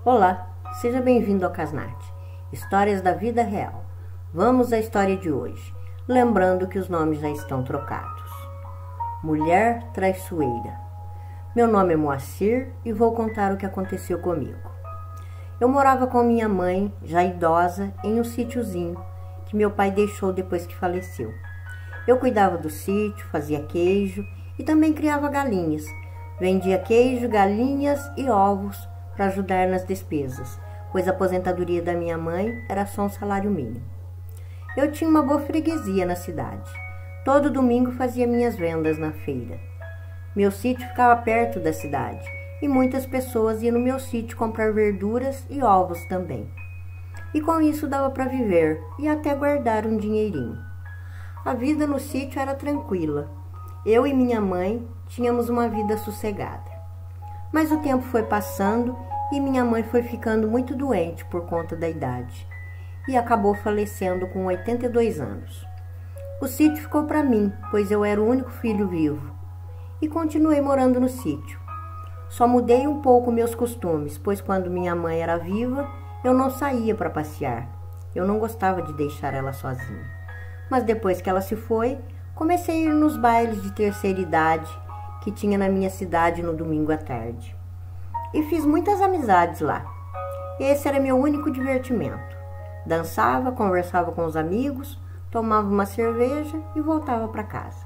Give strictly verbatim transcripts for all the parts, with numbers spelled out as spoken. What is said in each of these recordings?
Olá, seja bem-vindo ao Casnate, Histórias da Vida Real. Vamos à história de hoje, lembrando que os nomes já estão trocados. Mulher Traiçoeira. Meu nome é Moacir e vou contar o que aconteceu comigo. Eu morava com minha mãe, já idosa, em um sítiozinho que meu pai deixou depois que faleceu. Eu cuidava do sítio, fazia queijo e também criava galinhas. Vendia queijo, galinhas e ovos para ajudar nas despesas, pois a aposentadoria da minha mãe era só um salário mínimo. Eu tinha uma boa freguesia na cidade. Todo domingo fazia minhas vendas na feira. Meu sítio ficava perto da cidade e muitas pessoas iam no meu sítio comprar verduras e ovos também. E com isso dava para viver e até guardar um dinheirinho. A vida no sítio era tranquila. Eu e minha mãe tínhamos uma vida sossegada. Mas o tempo foi passando e minha mãe foi ficando muito doente por conta da idade e acabou falecendo com oitenta e dois anos. O sítio ficou para mim, pois eu era o único filho vivo, e continuei morando no sítio. Só mudei um pouco meus costumes, pois quando minha mãe era viva, eu não saía para passear. Eu não gostava de deixar ela sozinha. Mas depois que ela se foi, comecei a ir nos bailes de terceira idade que tinha na minha cidade no domingo à tarde. E fiz muitas amizades lá. Esse era meu único divertimento. Dançava, conversava com os amigos, tomava uma cerveja e voltava para casa.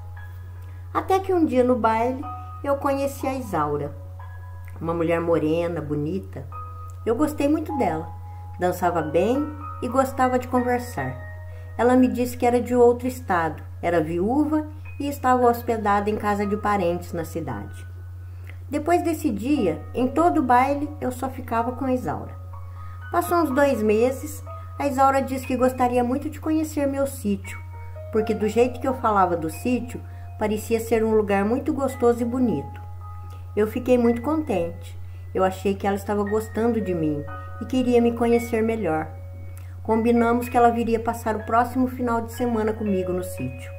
Até que um dia no baile eu conheci a Isaura, uma mulher morena, bonita. Eu gostei muito dela. Dançava bem e gostava de conversar. Ela me disse que era de outro estado, era viúva e estava hospedada em casa de parentes na cidade. Depois desse dia, em todo o baile, eu só ficava com a Isaura. Passou uns dois meses, a Isaura disse que gostaria muito de conhecer meu sítio, porque do jeito que eu falava do sítio, parecia ser um lugar muito gostoso e bonito. Eu fiquei muito contente. Eu achei que ela estava gostando de mim e queria me conhecer melhor. Combinamos que ela viria passar o próximo final de semana comigo no sítio.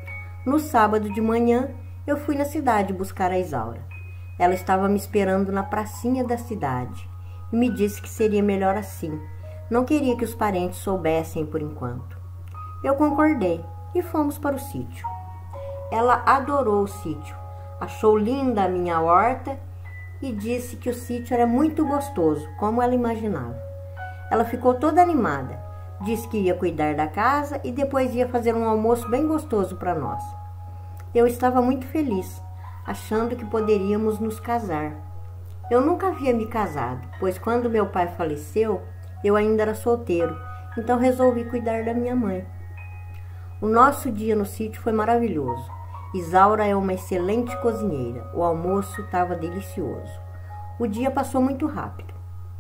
No sábado de manhã, eu fui na cidade buscar a Isaura. Ela estava me esperando na pracinha da cidade e me disse que seria melhor assim. Não queria que os parentes soubessem por enquanto. Eu concordei e fomos para o sítio. Ela adorou o sítio, achou linda a minha horta e disse que o sítio era muito gostoso, como ela imaginava. Ela ficou toda animada. Disse que ia cuidar da casa e depois ia fazer um almoço bem gostoso para nós. Eu estava muito feliz, achando que poderíamos nos casar. Eu nunca havia me casado, pois quando meu pai faleceu, eu ainda era solteiro, então resolvi cuidar da minha mãe. O nosso dia no sítio foi maravilhoso. Isaura é uma excelente cozinheira, o almoço estava delicioso. O dia passou muito rápido.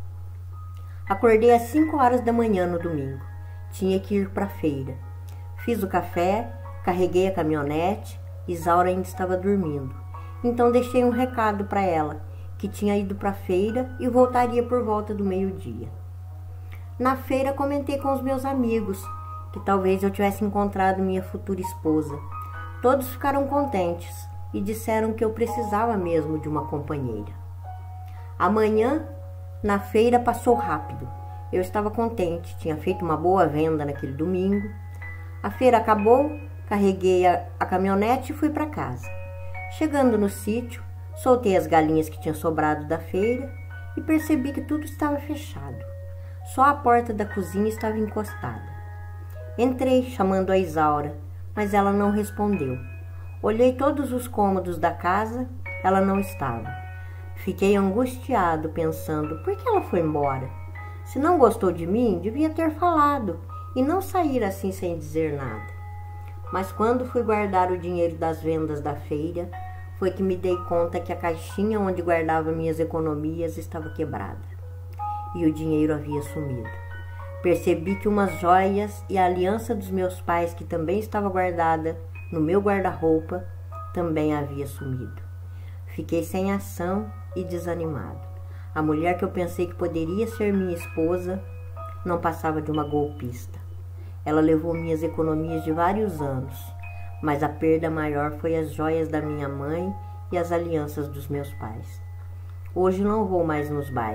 Acordei às cinco horas da manhã no domingo. Tinha que ir para a feira. Fiz o café, carreguei a caminhonete. Isaura ainda estava dormindo. Então deixei um recado para ela, que tinha ido para a feira e voltaria por volta do meio-dia. Na feira comentei com os meus amigos que talvez eu tivesse encontrado minha futura esposa. Todos ficaram contentes e disseram que eu precisava mesmo de uma companheira. Amanhã, na feira, passou rápido. Eu estava contente, tinha feito uma boa venda naquele domingo. A feira acabou, carreguei a, a caminhonete e fui para casa. Chegando no sítio, soltei as galinhas que tinham sobrado da feira e percebi que tudo estava fechado. Só a porta da cozinha estava encostada. Entrei chamando a Isaura, mas ela não respondeu. Olhei todos os cômodos da casa, ela não estava. Fiquei angustiado pensando, por que ela foi embora? Se não gostou de mim, devia ter falado e não sair assim sem dizer nada. Mas quando fui guardar o dinheiro das vendas da feira, foi que me dei conta que a caixinha onde guardava minhas economias estava quebrada e o dinheiro havia sumido. Percebi que umas joias e a aliança dos meus pais, que também estava guardada no meu guarda-roupa, também havia sumido. Fiquei sem ação e desanimado. A mulher que eu pensei que poderia ser minha esposa não passava de uma golpista. Ela levou minhas economias de vários anos, mas a perda maior foi as joias da minha mãe e as alianças dos meus pais. Hoje não vou mais nos bailes.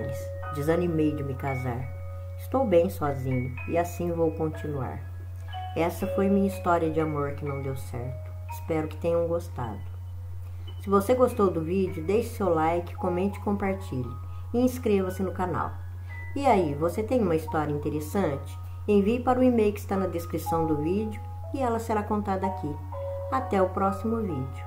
Desanimei de me casar. Estou bem sozinho e assim vou continuar. Essa foi minha história de amor que não deu certo. Espero que tenham gostado. Se você gostou do vídeo, deixe seu like, comente e compartilhe. E inscreva-se no canal. E aí, você tem uma história interessante? Envie para o e-mail que está na descrição do vídeo e ela será contada aqui. Até o próximo vídeo.